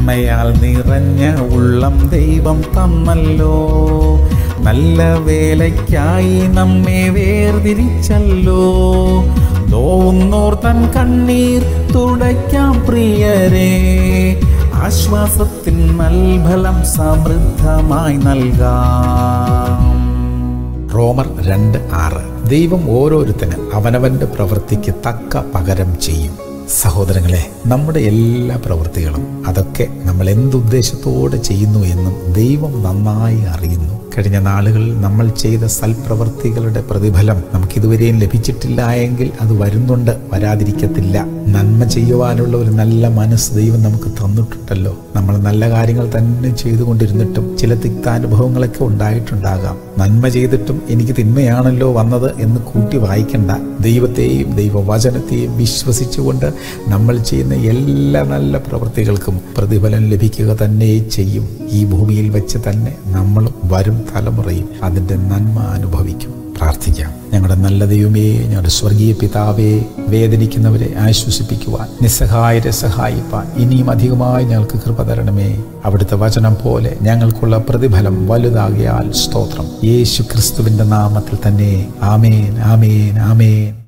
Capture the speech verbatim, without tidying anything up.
നന്മയാൽ നിറഞ്ഞ ഉള്ളം ദൈവം തന്നല്ലോ. നല്ല വേലയ്ക്കായി നമ്മെ വേർതിരിച്ചല്ലോ. നോവുന്നോർ തൻ കണ്ണീർ തുടയ്ക്കാം പ്രിയരേ. ആശ്വാസത്തിൻ നൽഫലം സമൃദ്ധമായി നൽകാം. റോമർ രണ്ട് ആറ്. ദൈവം ഓരോരുത്തന് അവനവന്റെ പ്രവൃത്തിക്ക് തക്ക പകരം ചെയ്യും. സഹോദരങ്ങളെ, നമ്മുടെ എല്ലാ പ്രവൃത്തികളും അതൊക്കെ നമ്മൾ എന്തുദ്ദേശത്തോടെ ചെയ്യുന്നു എന്നും ദൈവം നന്നായി അറിയുന്നു. കഴിഞ്ഞ നാളുകളിൽ നമ്മൾ ചെയ്ത സൽപ്രവൃത്തികളുടെ പ്രതിഫലം നമുക്കിതുവരെയും ലഭിച്ചിട്ടില്ല എങ്കിൽ അത് വരുന്നുണ്ട്, വരാതിരിക്കത്തില്ല. നന്മ ചെയ്യുവാനുള്ള ഒരു നല്ല മനസ്സ് ദൈവം നമുക്ക് തന്നിട്ടുണ്ടല്ലോ. നമ്മൾ നല്ല കാര്യങ്ങൾ തന്നെ ചെയ്തുകൊണ്ടിരുന്നിട്ടും ചില തിക്താനുഭവങ്ങളൊക്കെ ഉണ്ടായിട്ടുണ്ടാകാം. നന്മ ചെയ്തിട്ടും എനിക്ക് തിന്മയാണല്ലോ വന്നത് എന്ന് കൂട്ടി വായിക്കണ്ട. ദൈവത്തെയും ദൈവവചനത്തെയും വിശ്വസിച്ചുകൊണ്ട് നമ്മൾ ചെയ്യുന്ന എല്ലാ നല്ല പ്രവൃത്തികൾക്കും പ്രതിഫലം ലഭിക്കുക തന്നെ ചെയ്യും. ഈ ഭൂമിയിൽ വെച്ച് തന്നെ നമ്മളും വരും തലമുറയും അതിൻ്റെ നന്മ അനുഭവിക്കും. പ്രാർത്ഥിക്കാം. ഞങ്ങളുടെ നല്ല ദൈവമേ, ഞങ്ങളുടെ സ്വർഗീയ പിതാവേ, വേദനിക്കുന്നവരെ ആശ്വസിപ്പിക്കുവാൻ, നിസ്സഹായരെ സഹായിപ്പാൻ ഇനിയും അധികമായി ഞങ്ങൾക്ക് കൃപ തരണമേ. അവിടുത്തെ വചനം പോലെ ഞങ്ങൾക്കുള്ള പ്രതിഫലം വലുതാകിയാൽ സ്തോത്രം. യേശു ക്രിസ്തുവിന്റെ നാമത്തിൽ തന്നെ. ആമേൻ, ആമേൻ, ആമേൻ.